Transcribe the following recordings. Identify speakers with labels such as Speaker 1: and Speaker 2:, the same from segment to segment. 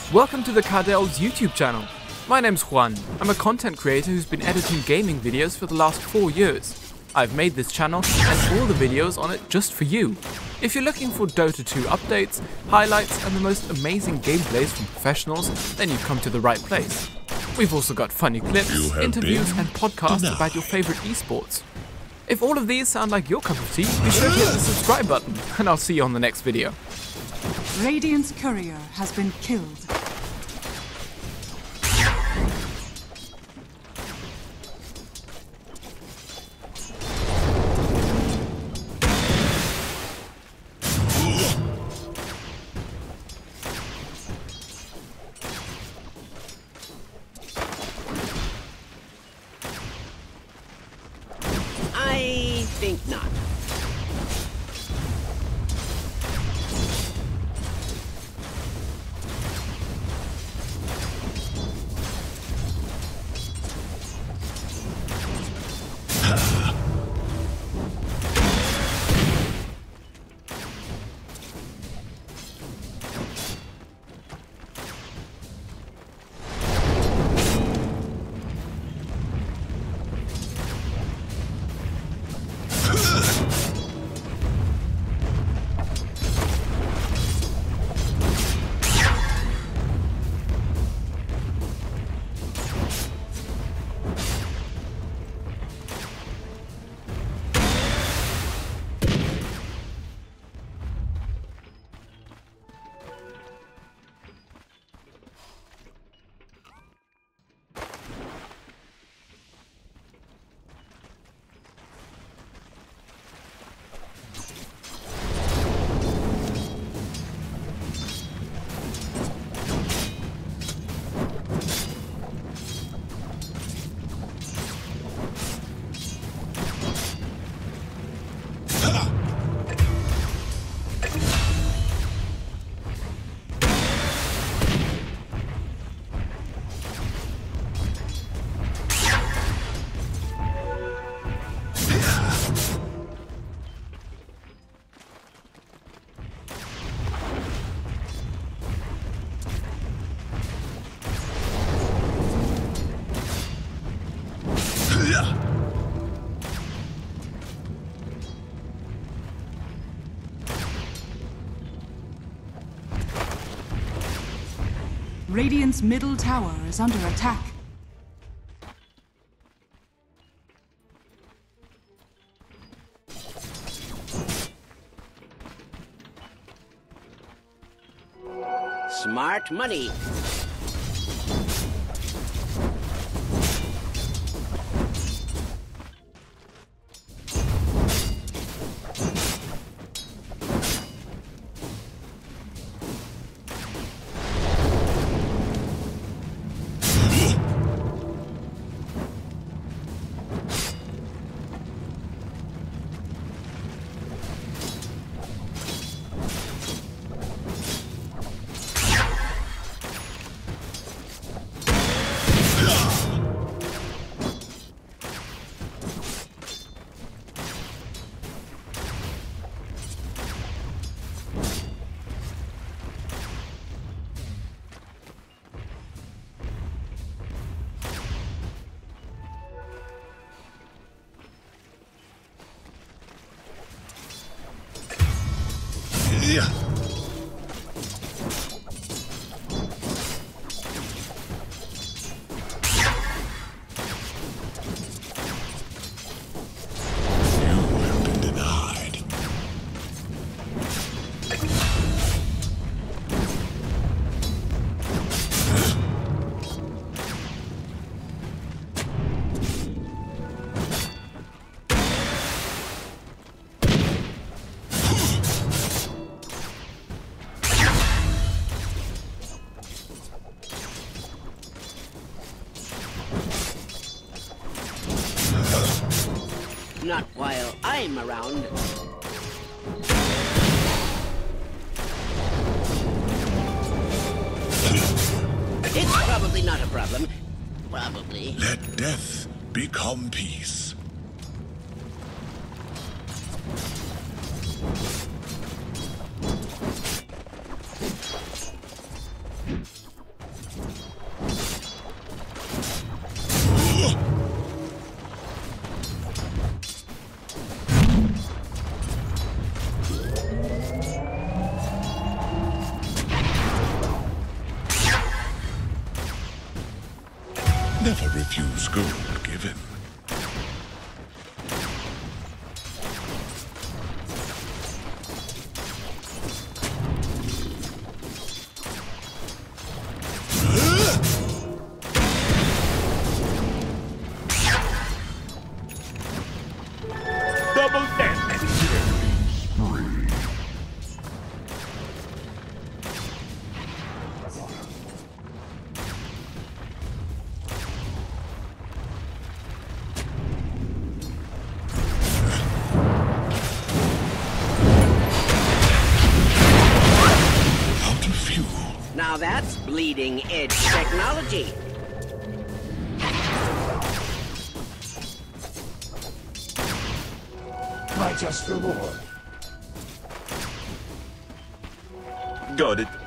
Speaker 1: Welcome to the Cardel's YouTube channel. My name's Juan. I'm a content creator who's been editing gaming videos for the last 4 years. I've made this channel and all the videos on it just for you. If you're looking for Dota 2 updates, highlights and the most amazing gameplays from professionals, then you've come to the right place. We've also got funny clips, interviews and podcasts about your favorite esports. If all of these sound like your cup of tea, be sure to hit the subscribe button and I'll see you on the next video.
Speaker 2: Radiant's courier has been killed.
Speaker 3: I think not.
Speaker 2: Radiant's middle tower is under attack.
Speaker 3: Smart money. Not while I'm around. It's probably not a problem. Probably.
Speaker 4: Let death become peace. Never refuse gold given.
Speaker 5: Double damage.
Speaker 4: Out of fuel.
Speaker 3: Now that's bleeding edge technology.
Speaker 5: My just reward. Got it.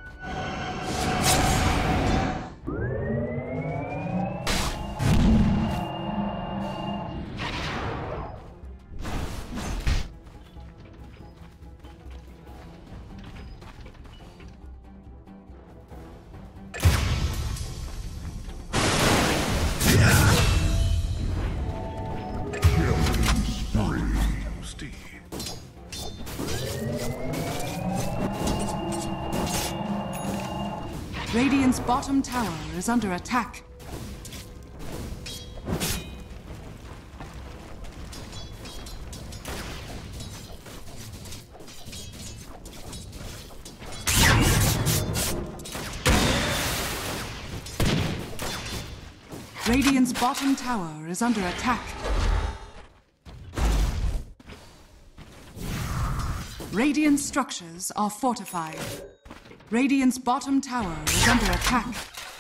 Speaker 2: Radiant's bottom tower is under attack. Radiant's bottom tower is under attack. Radiant structures are fortified. Radiant's bottom tower is under attack.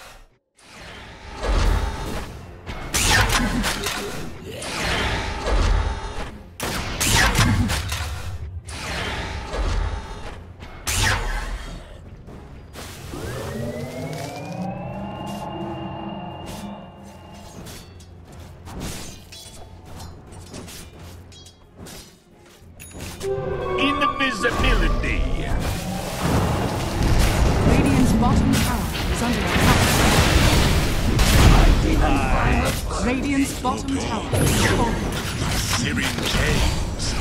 Speaker 5: Invisibility.
Speaker 2: Radiant's bottom tower is under attack. Radiant's bottom tower is falling.
Speaker 4: Syrian caves.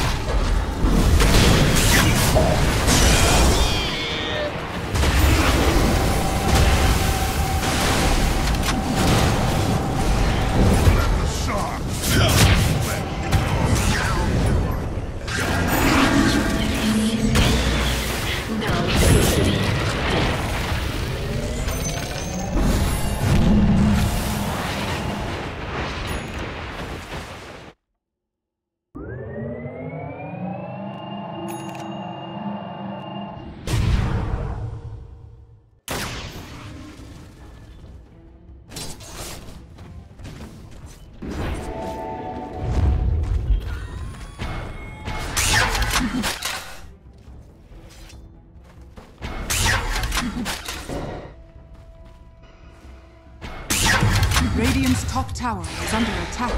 Speaker 2: Radiant's top tower is under attack.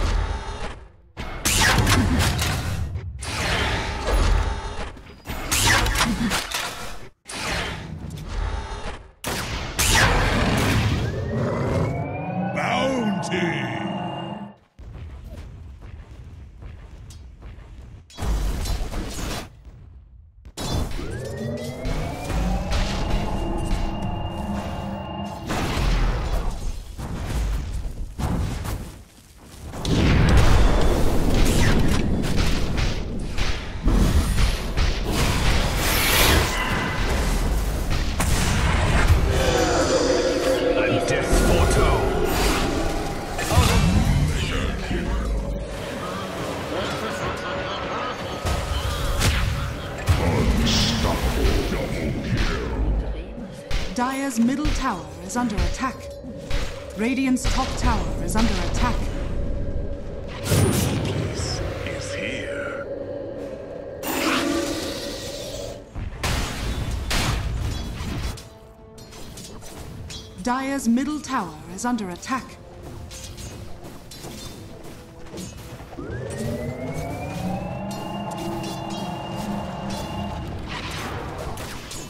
Speaker 4: Bounty.
Speaker 2: Dire's middle tower is under attack. Radiant's top tower is under attack.
Speaker 4: Peace is here.
Speaker 2: Dire's middle tower is under attack.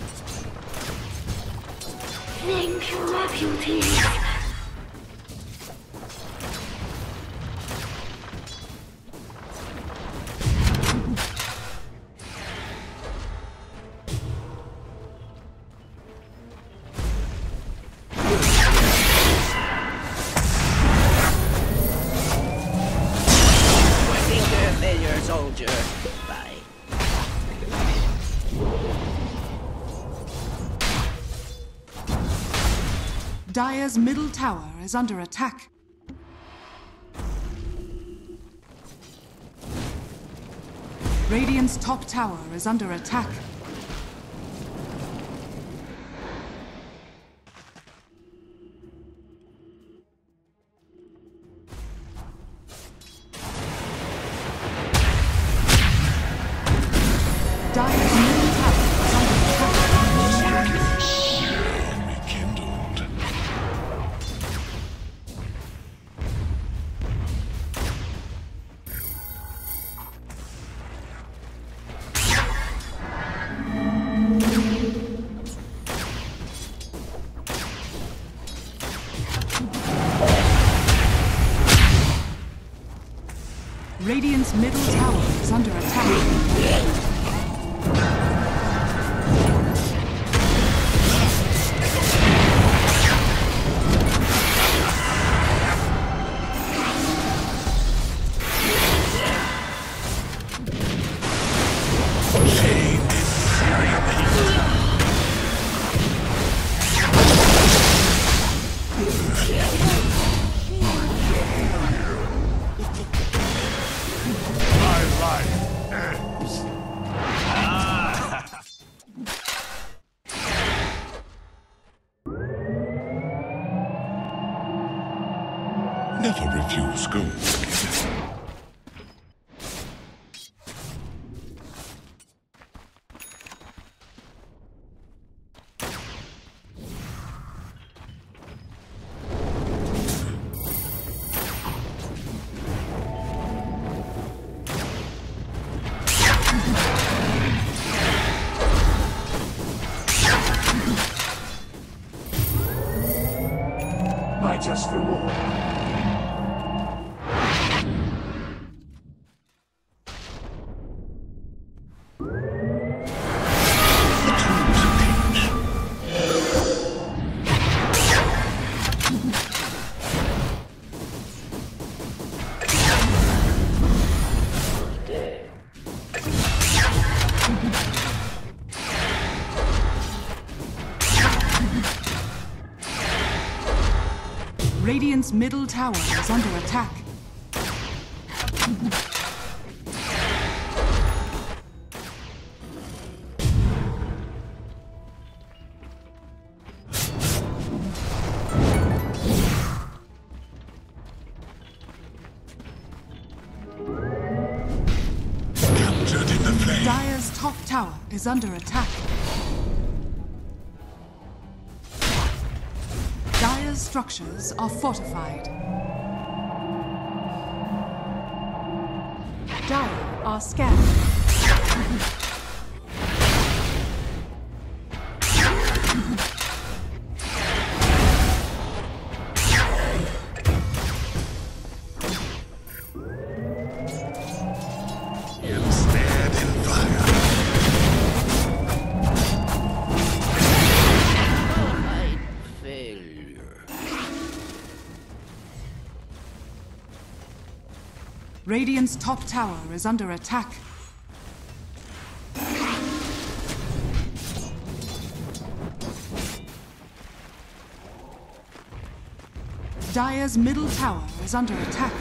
Speaker 6: Thank you, refugees.
Speaker 2: Dire's middle tower is under attack. Radiant's top tower is under attack. Dire's middle tower is under attack.
Speaker 4: Rekindled.
Speaker 2: Radiant's middle tower is under attack.
Speaker 4: Never refuse gold.
Speaker 5: My just reward.
Speaker 2: Radiant's middle tower is under attack.
Speaker 4: Captured in the flame.
Speaker 2: Dire's top tower is under attack. Dire's structures are fortified. Dire are scattered.
Speaker 4: Ensnared in fire.
Speaker 3: Failure.
Speaker 2: Radiant's top tower is under attack. Dire's middle tower is under attack.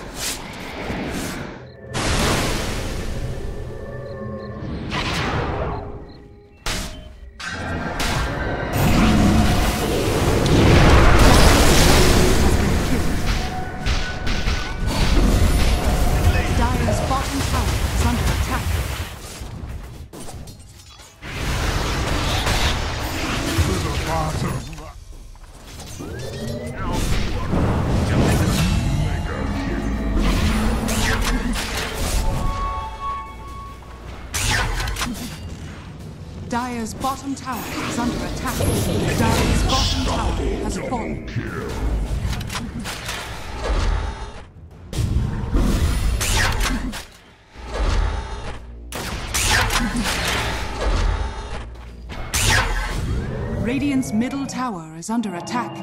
Speaker 2: Dire's bottom tower is under attack. Dire's bottom tower is under attack. Dire's bottom tower has fallen. Radiant's middle tower is under attack.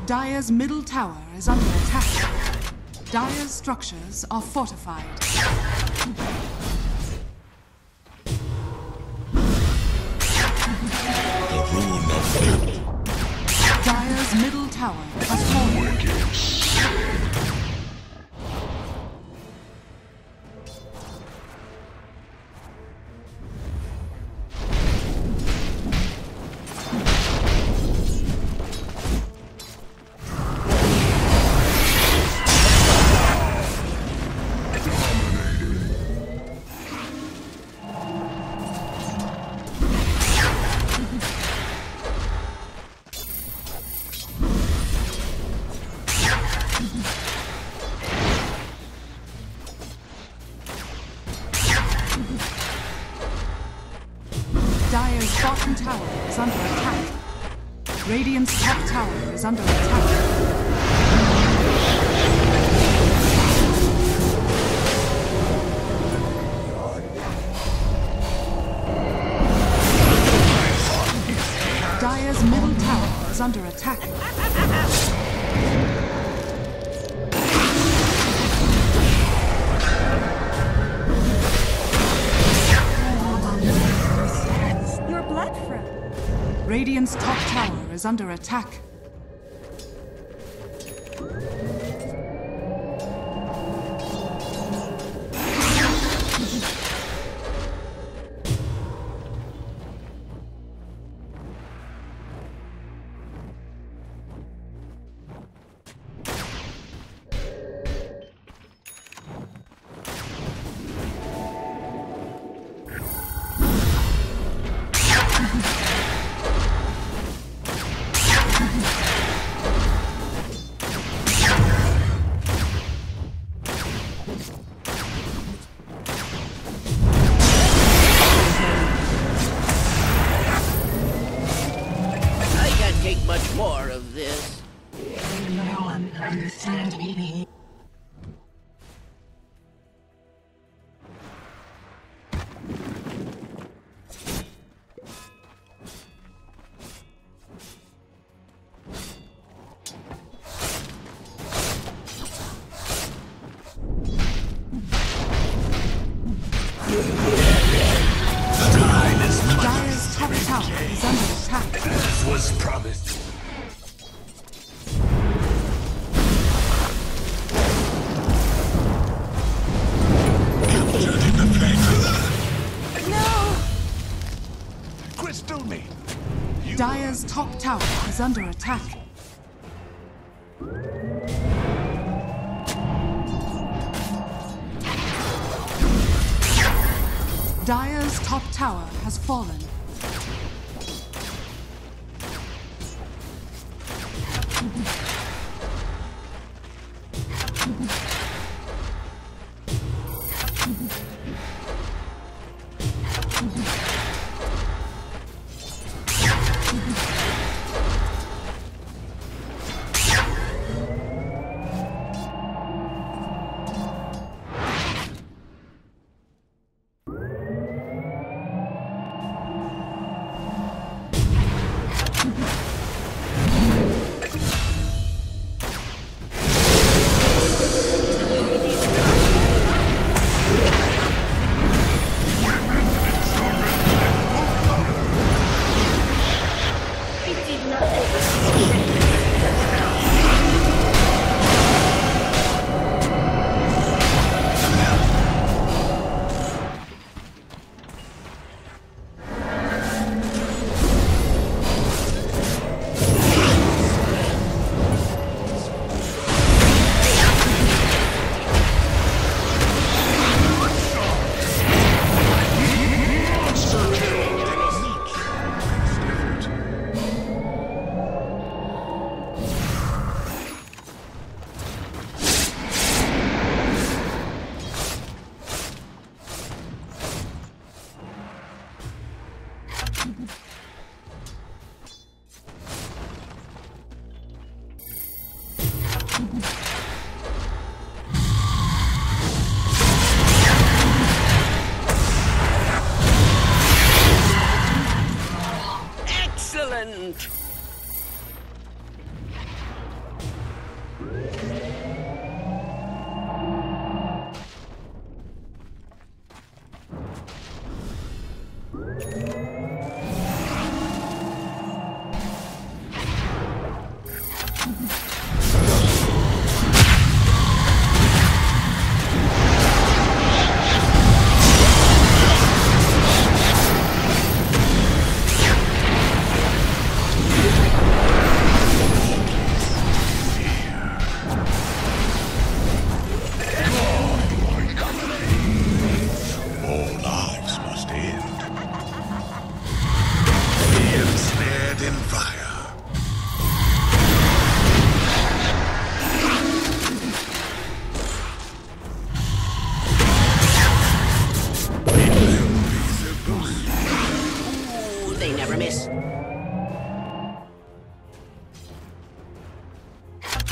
Speaker 2: Dire's middle tower is under attack. Dire's structures are fortified.
Speaker 4: The rune of death.
Speaker 2: Dire's middle tower has fallen. Dire's bottom tower is under attack. Radiant's top tower is under attack. Dire's middle tower is under attack.
Speaker 6: Your blood friend.
Speaker 2: Radiant's top tower is under attack.
Speaker 3: Much more of this.
Speaker 6: No one understands me.
Speaker 2: Dire's top tower is under attack.
Speaker 5: As was promised.
Speaker 4: Captured in the flame.
Speaker 6: No!
Speaker 5: Crystal me.
Speaker 2: Dire's top tower is under attack. Dire's top tower has fallen.
Speaker 3: Excellent!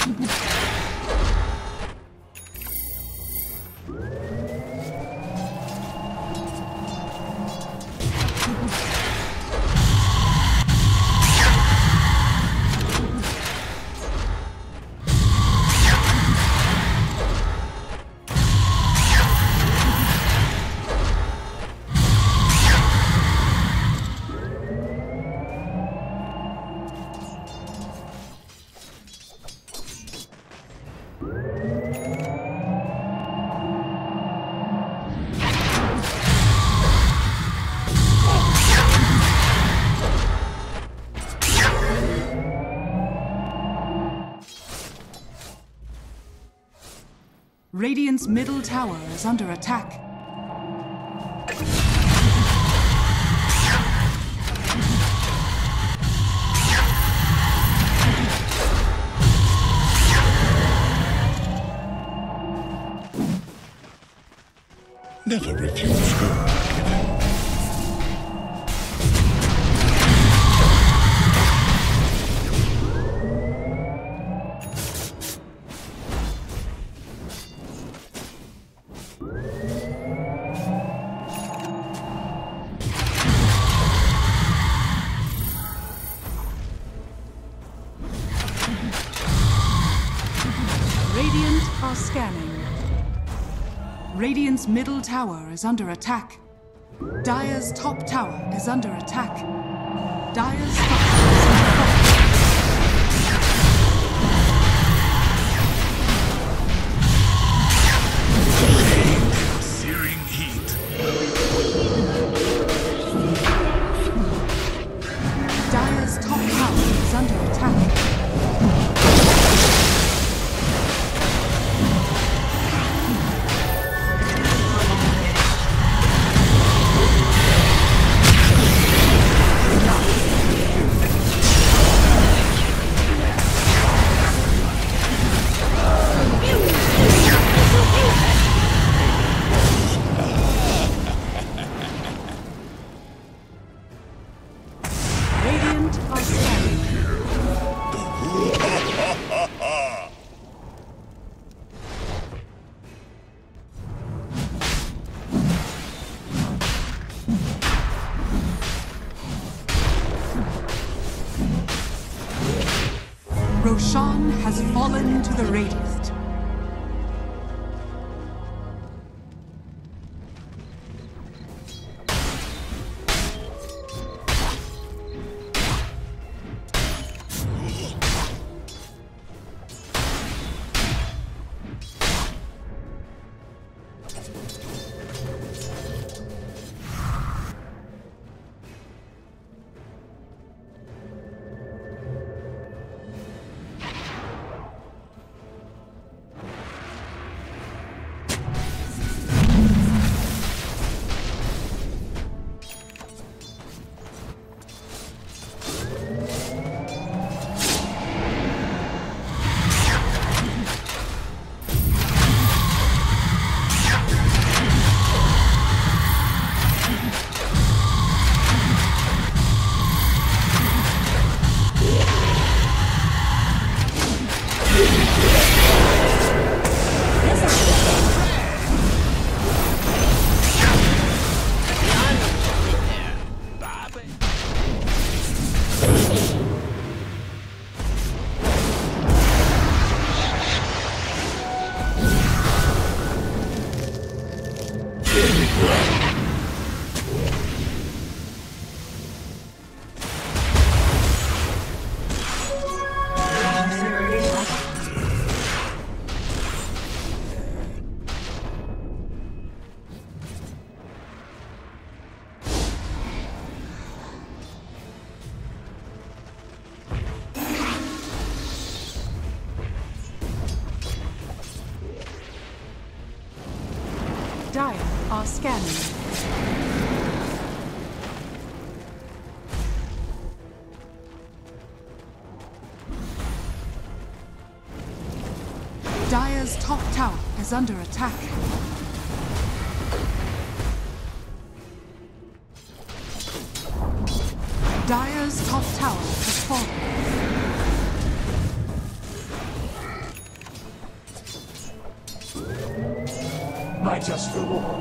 Speaker 2: Radiant's middle tower is under attack.
Speaker 4: Never refuse good.
Speaker 2: Radiant are scanning. Radiant's middle tower is under attack. Dire's top tower is under attack. Dire's structures are
Speaker 4: Searing heat.
Speaker 2: Dire's top tower is under attack. Radiant are scanning. Roshan has fallen to the Radiant. Dire are scanning. Dire's top tower is under attack. Dire's top tower has fallen.
Speaker 5: My just reward.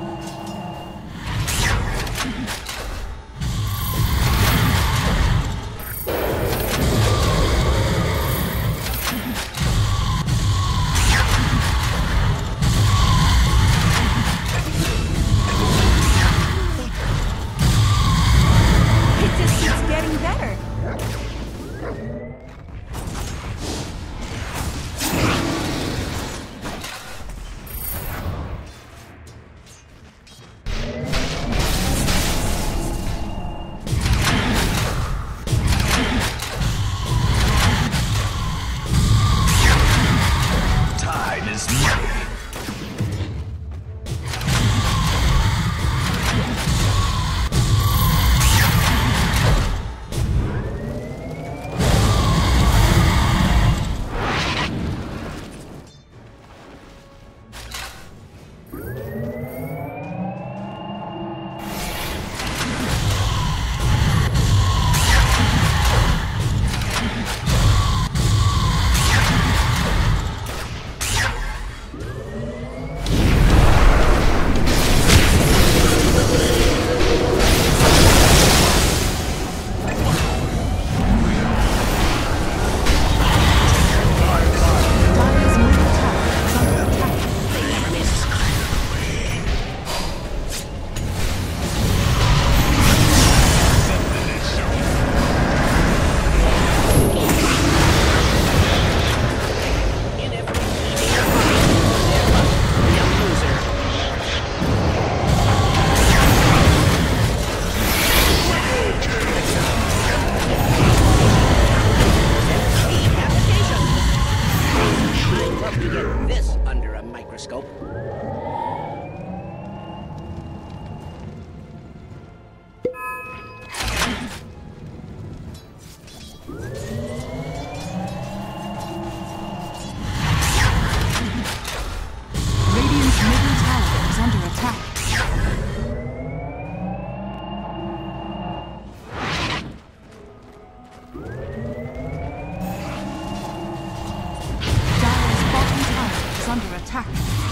Speaker 6: It just keeps getting better.
Speaker 4: Time is money.
Speaker 2: Dire's middle tower is under attack.
Speaker 3: They never miss. In every meeting, there must be a loser. Deep application. I'd love to get this under a microscope.
Speaker 2: Radiant's middle tower is under attack. Dire's bottom tower is under attack.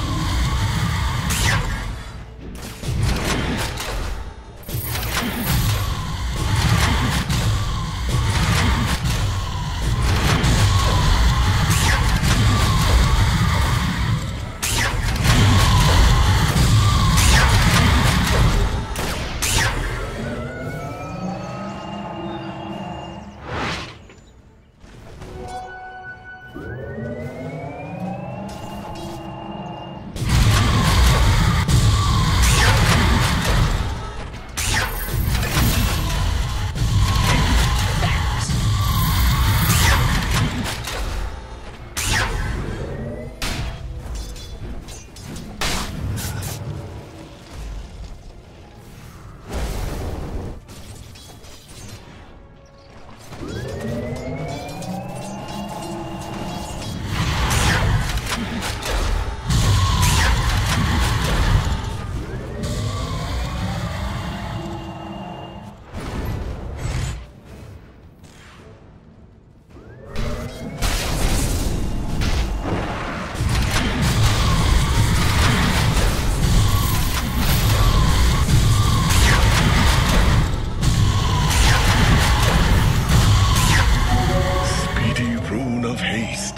Speaker 4: Speedy rune of haste.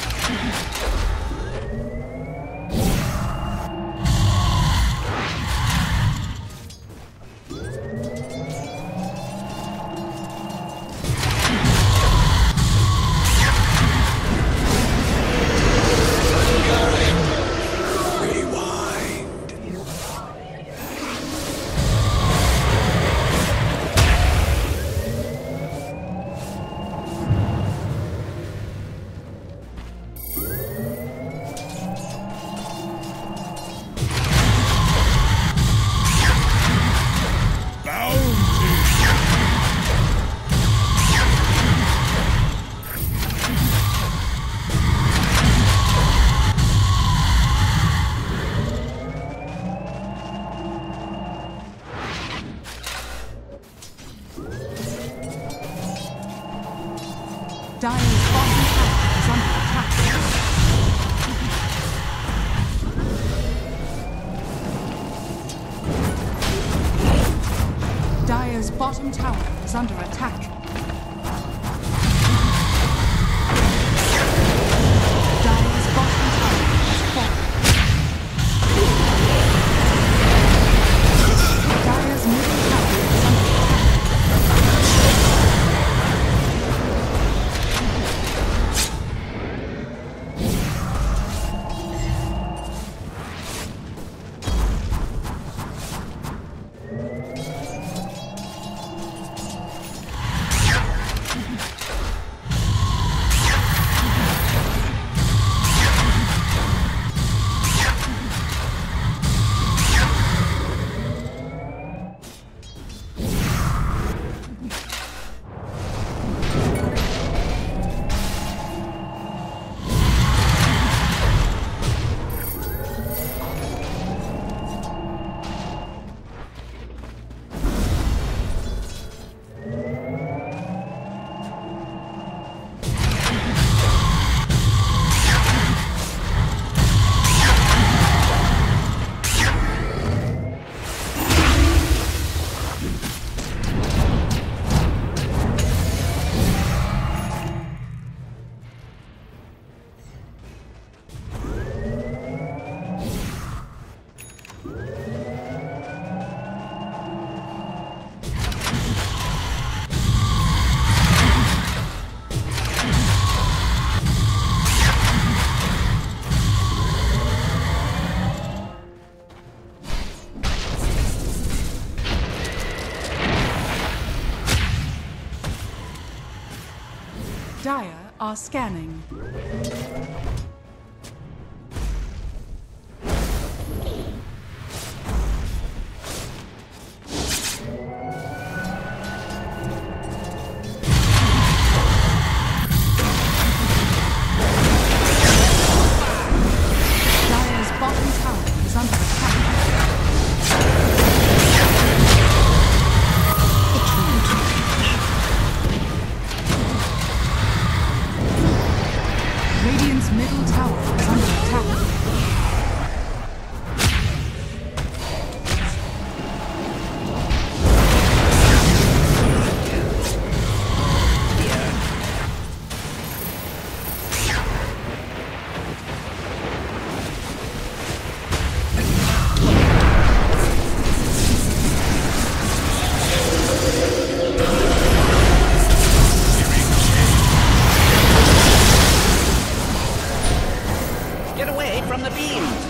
Speaker 2: Dire's bottom tower is under attack. Dire's bottom tower is under attack. Dire's bottom tower has fallen. Dire's middle tower is under Dire are scanning. Dire's bottom tower is under attack. Radiant's middle tower is under attack.
Speaker 3: Get away from the beams!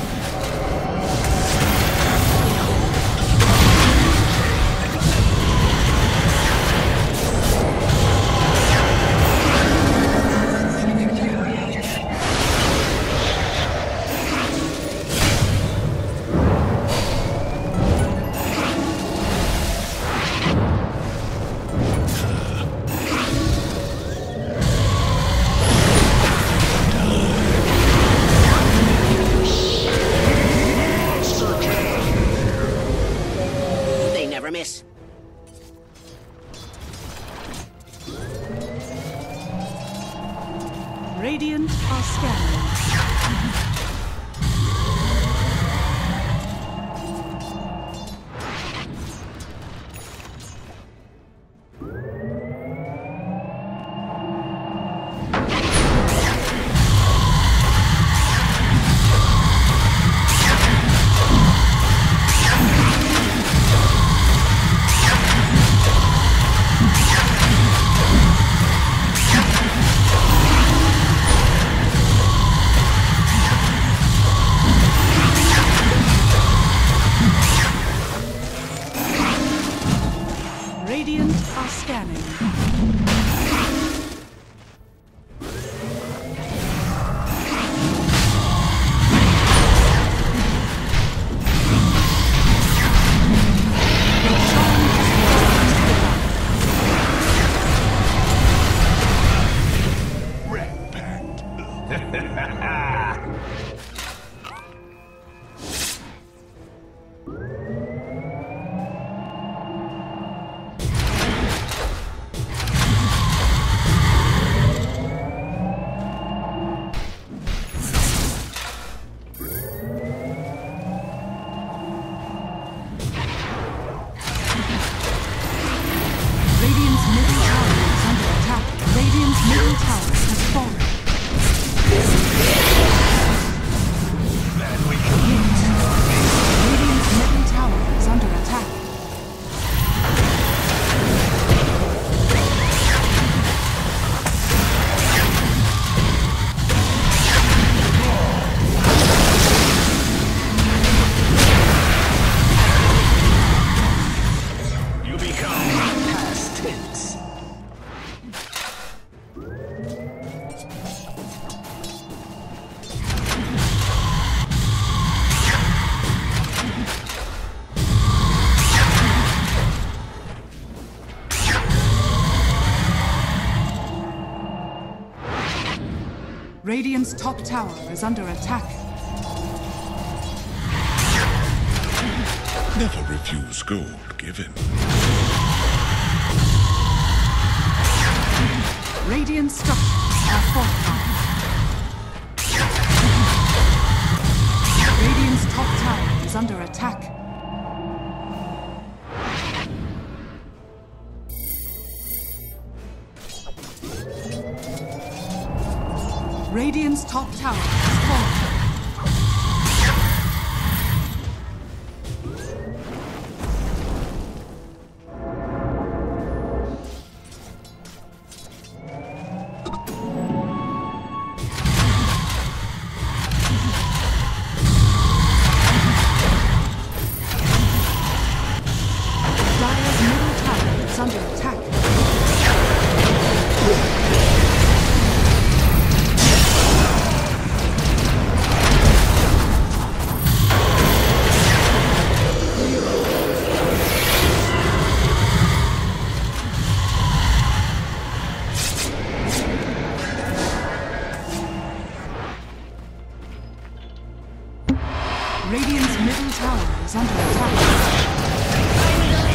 Speaker 3: They never miss.
Speaker 2: Radiant are scanning. middle tower has fallen. Radiant's middle tower is under attack.
Speaker 4: You become past tense.
Speaker 2: Radiant's top tower is under attack.
Speaker 4: Never refuse gold given.
Speaker 2: Radiant structures are fortified. Radiant's top tower is under attack. Radiant's top tower has fallen. Dire's middle tower is under attack. Radiant's middle tower is under attack.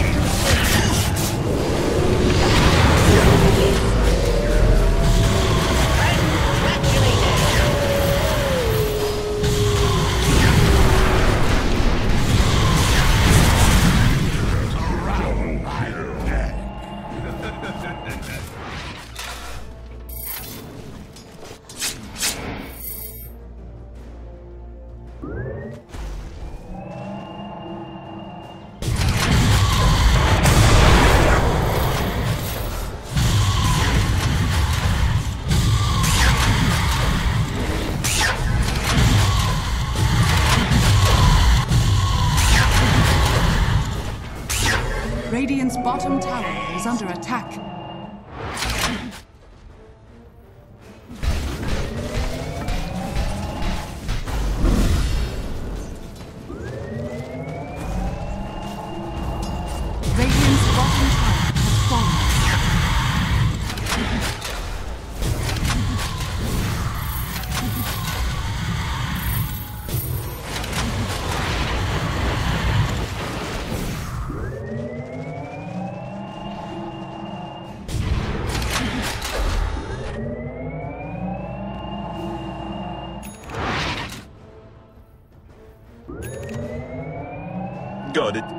Speaker 2: Radiant's bottom tower is under attack. Radiant's bottom tower has fallen.
Speaker 4: Got it.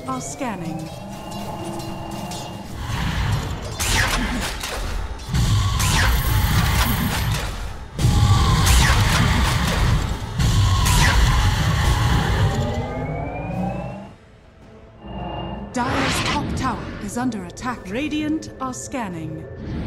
Speaker 2: are scanning. Dire's top tower is under attack. Radiant are scanning.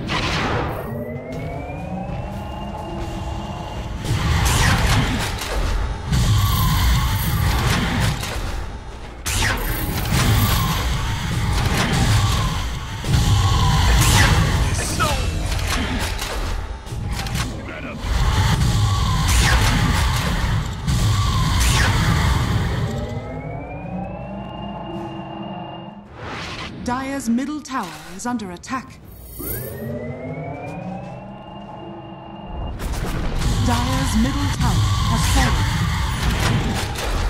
Speaker 2: Dire's middle tower is under attack. Dire's middle tower has fallen.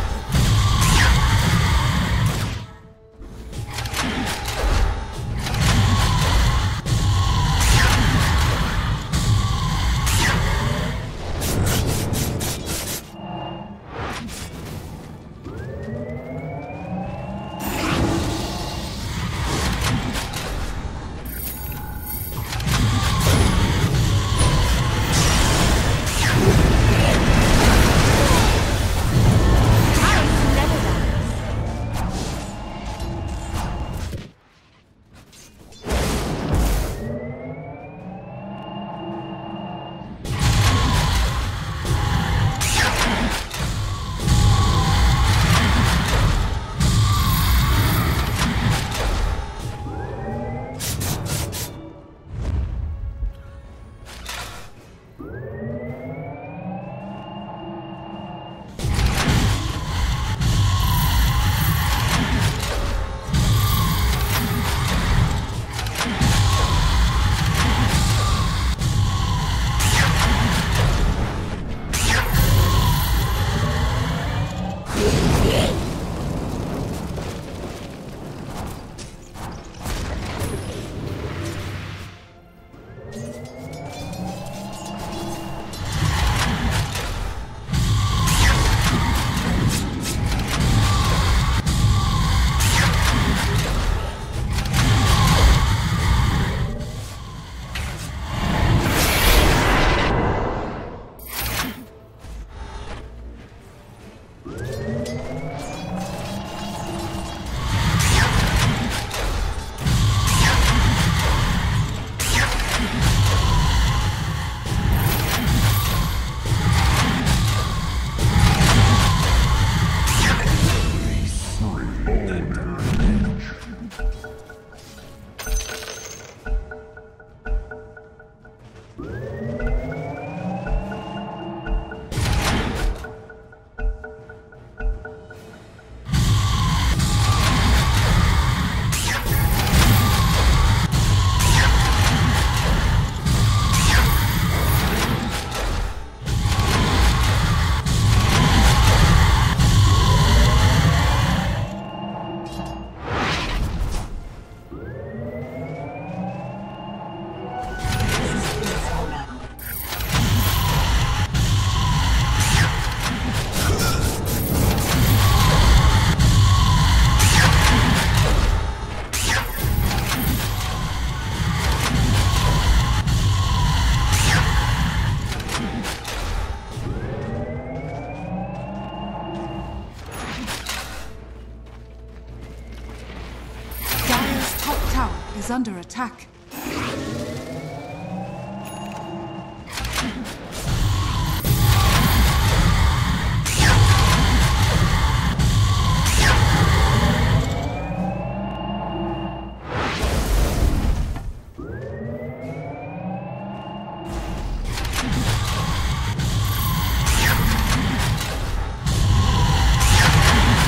Speaker 2: Is under attack.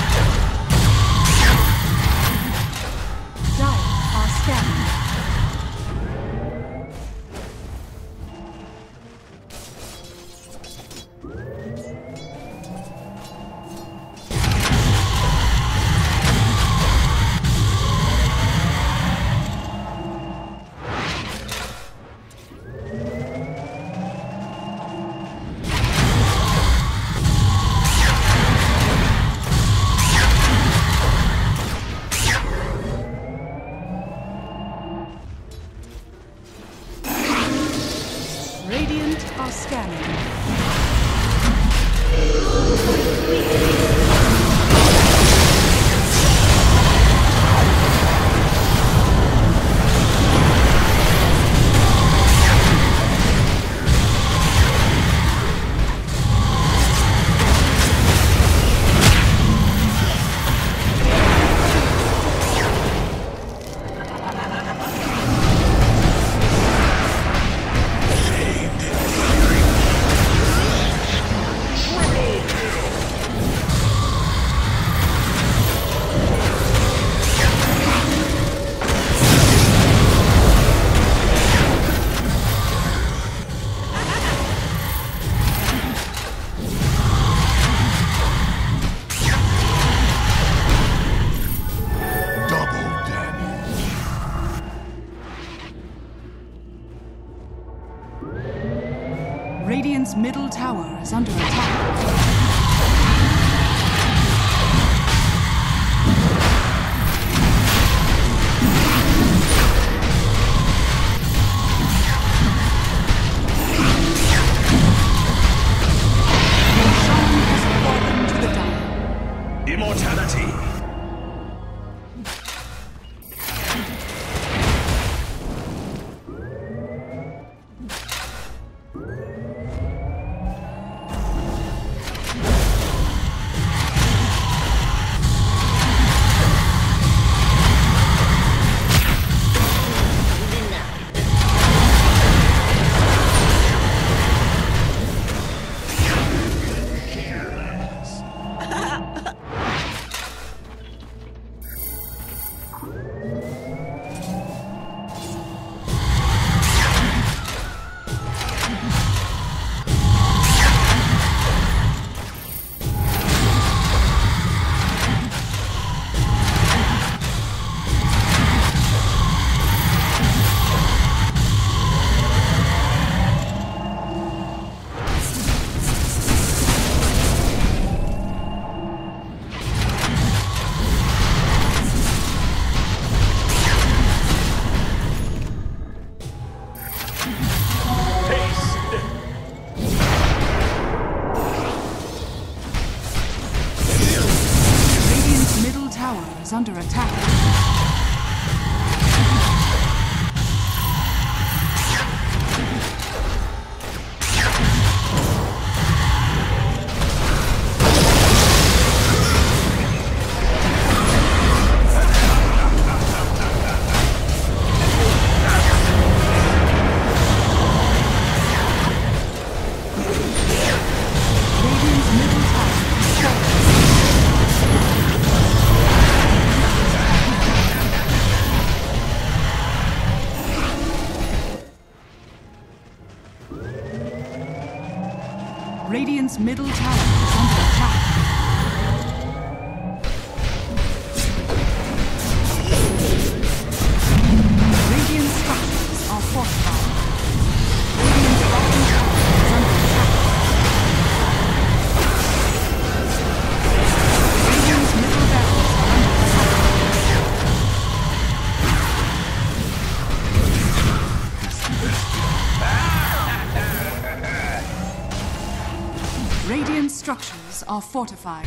Speaker 2: Dire are scanning. are scanning. Radiant's middle tower is under attack.
Speaker 4: Immortality!
Speaker 2: Under attack. Radiant's middle tower is under attack. Radiant structures are fortified. Radiant's bottom tower is under attack. Radiant's middle barracks are under attack. Radiant structures are fortified.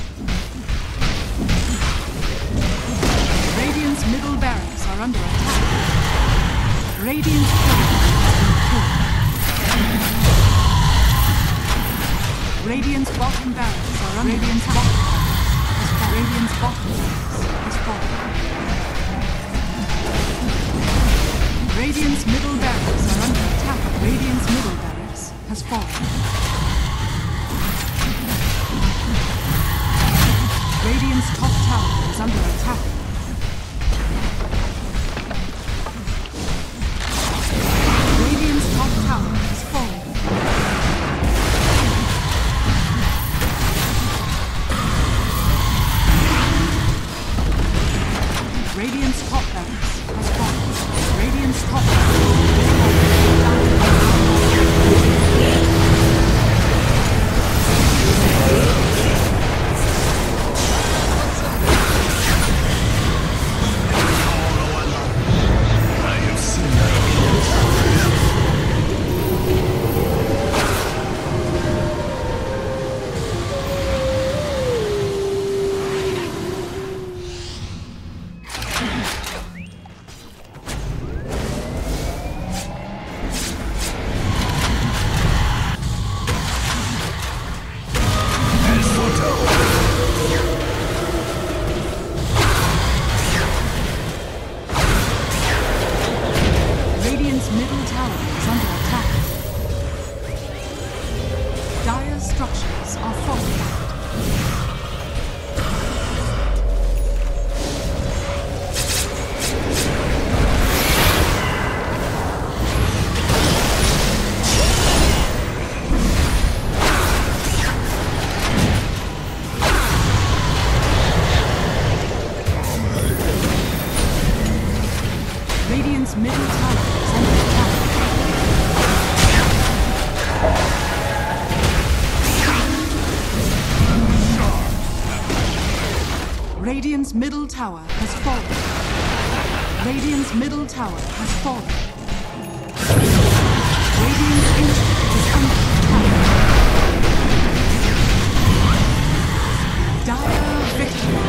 Speaker 2: Radiant's middle barracks are under attack. Radiant's courier has been killed. Radiant's bottom barracks are under attack. Radiant's bottom barracks has fallen. Radiant's middle barracks are under attack. Radiant's middle barracks has fallen. Radiant's top tower is under attack. Radiant's top tower has fallen. Radiant's top barracks has fallen. Radiant's top barracks middle tower is under attack. Dire's structures are fortified. Radiant's middle tower is under attack. Radiant's middle tower has fallen. Radiant's middle tower has fallen. Radiant's ancient is under attack. Dire victory.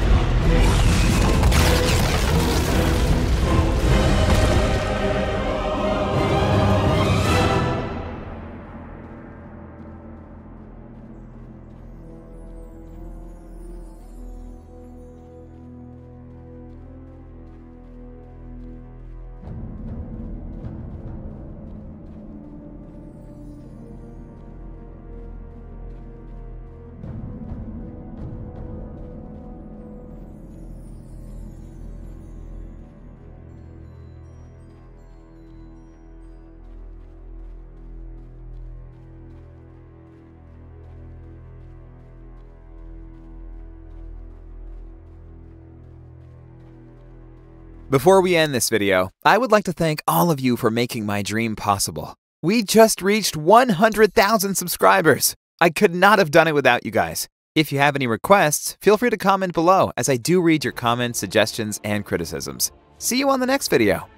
Speaker 7: Before we end this video, I would like to thank all of you for making my dream possible. We just reached 100,000 subscribers. I could not have done it without you guys. If you have any requests, feel free to comment below, as I do read your comments, suggestions, and criticisms. See you on the next video.